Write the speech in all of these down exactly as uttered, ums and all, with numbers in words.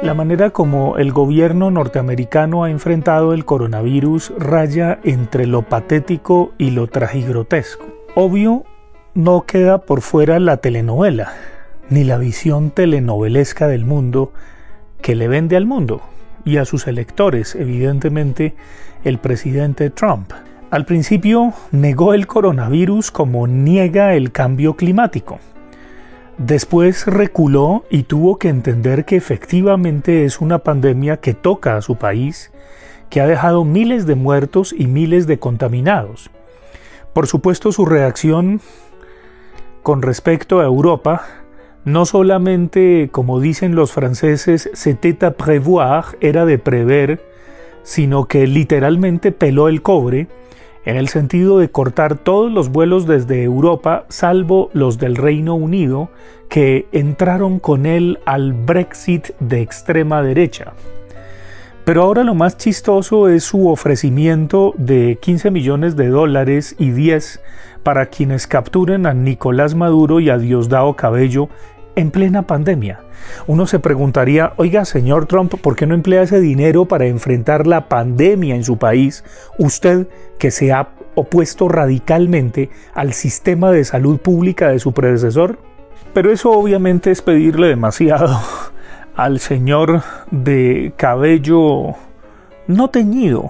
La manera como el gobierno norteamericano ha enfrentado el coronavirus raya entre lo patético y lo tragigrotesco. Obvio, no queda por fuera la telenovela, ni la visión telenovelesca del mundo que le vende al mundo y a sus electores, evidentemente, el presidente Trump. Al principio negó el coronavirus como niega el cambio climático. Después reculó y tuvo que entender que efectivamente es una pandemia que toca a su país, que ha dejado miles de muertos y miles de contaminados. Por supuesto, su reacción con respecto a Europa, no solamente, como dicen los franceses, c'était à prévoir, era de prever, sino que literalmente peló el cobre, en el sentido de cortar todos los vuelos desde Europa, salvo los del Reino Unido, que entraron con él al Brexit de extrema derecha. Pero ahora lo más chistoso es su ofrecimiento de quince millones de dólares y diez para quienes capturen a Nicolás Maduro y a Diosdado Cabello en plena pandemia. Uno se preguntaría, oiga, señor Trump, ¿por qué no emplea ese dinero para enfrentar la pandemia en su país? Usted, que se ha opuesto radicalmente al sistema de salud pública de su predecesor. Pero eso obviamente es pedirle demasiado al señor de cabello no teñido,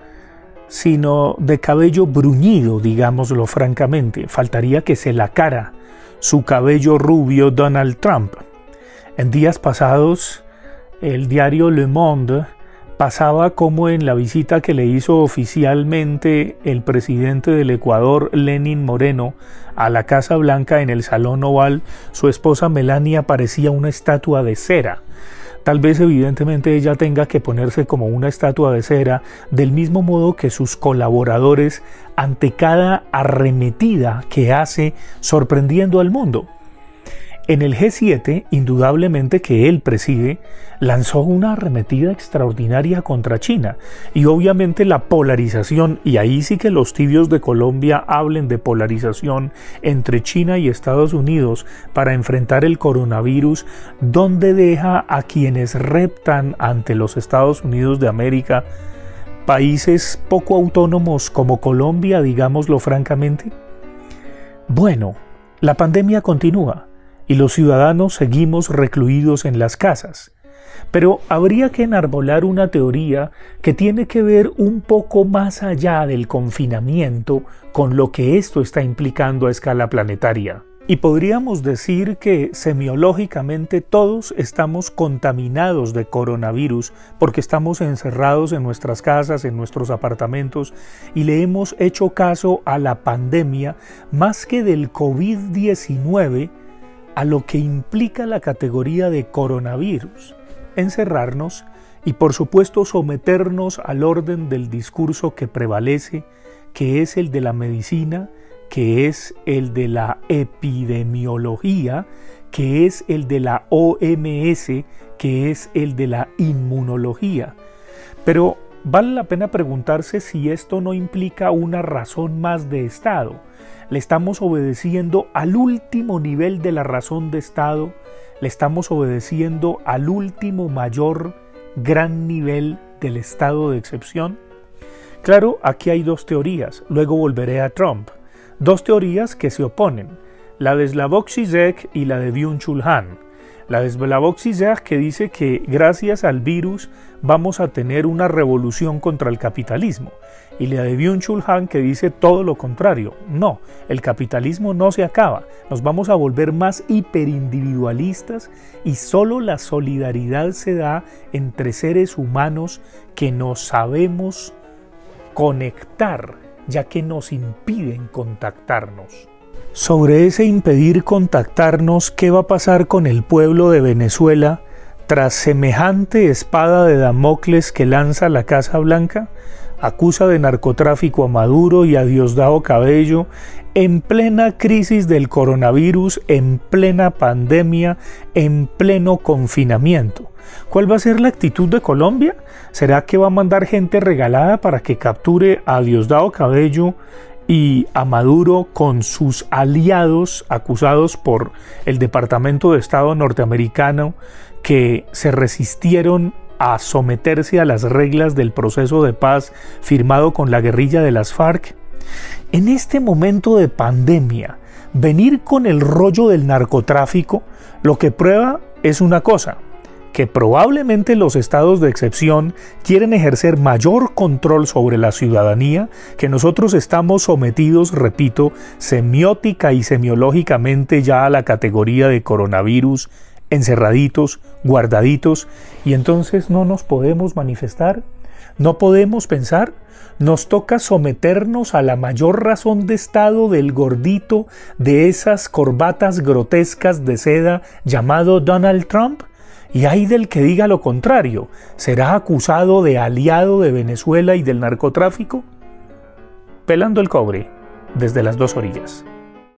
sino de cabello bruñido, digámoslo francamente. Faltaría que se lacara su cabello rubio Donald Trump. En días pasados, el diario Le Monde pasaba como en la visita que le hizo oficialmente el presidente del Ecuador, Lenín Moreno, a la Casa Blanca en el Salón Oval, su esposa Melania parecía una estatua de cera. Tal vez evidentemente ella tenga que ponerse como una estatua de cera, del mismo modo que sus colaboradores ante cada arremetida que hace sorprendiendo al mundo. En el G siete, indudablemente que él preside, lanzó una arremetida extraordinaria contra China y obviamente la polarización, y ahí sí que los tibios de Colombia hablen de polarización entre China y Estados Unidos para enfrentar el coronavirus, donde deja a quienes reptan ante los Estados Unidos de América, países poco autónomos como Colombia, digámoslo francamente. Bueno, la pandemia continúa y los ciudadanos seguimos recluidos en las casas. Pero habría que enarbolar una teoría que tiene que ver un poco más allá del confinamiento con lo que esto está implicando a escala planetaria. Y podríamos decir que semiológicamente todos estamos contaminados de coronavirus porque estamos encerrados en nuestras casas, en nuestros apartamentos, y le hemos hecho caso a la pandemia más que del COVID diecinueve, a lo que implica la categoría de coronavirus, encerrarnos y por supuesto someternos al orden del discurso que prevalece, que es el de la medicina, que es el de la epidemiología, que es el de la O M S, que es el de la inmunología. Pero vale la pena preguntarse si esto no implica una razón más de Estado. Le estamos obedeciendo al último nivel de la razón de Estado, le estamos obedeciendo al último mayor gran nivel del estado de excepción. Claro, aquí hay dos teorías, luego volveré a Trump. Dos teorías que se oponen, la de Slavoj Žižek y la de Byung-Chul Han. La de Slavoj Žižek que dice que gracias al virus vamos a tener una revolución contra el capitalismo. Y la de Byung-Chul Han que dice todo lo contrario. No, el capitalismo no se acaba. Nos vamos a volver más hiperindividualistas y solo la solidaridad se da entre seres humanos que nos sabemos conectar, ya que nos impiden contactarnos. Sobre ese impedir contactarnos, ¿qué va a pasar con el pueblo de Venezuela tras semejante espada de Damocles que lanza la Casa Blanca? Acusa de narcotráfico a Maduro y a Diosdado Cabello en plena crisis del coronavirus, en plena pandemia, en pleno confinamiento. ¿Cuál va a ser la actitud de Colombia? ¿Será que va a mandar gente regalada para que capture a Diosdado Cabello y a Maduro con sus aliados acusados por el Departamento de Estado norteamericano que se resistieron a someterse a las reglas del proceso de paz firmado con la guerrilla de las FARC. En este momento de pandemia, venir con el rollo del narcotráfico lo que prueba es una cosa, que probablemente los estados de excepción quieren ejercer mayor control sobre la ciudadanía, que nosotros estamos sometidos, repito, semiótica y semiológicamente ya a la categoría de coronavirus, encerraditos, guardaditos, y entonces no nos podemos manifestar, no podemos pensar, nos toca someternos a la mayor razón de estado del gordito de esas corbatas grotescas de seda llamado Donald Trump, y hay del que diga lo contrario, ¿será acusado de aliado de Venezuela y del narcotráfico? Pelando el cobre desde las dos orillas.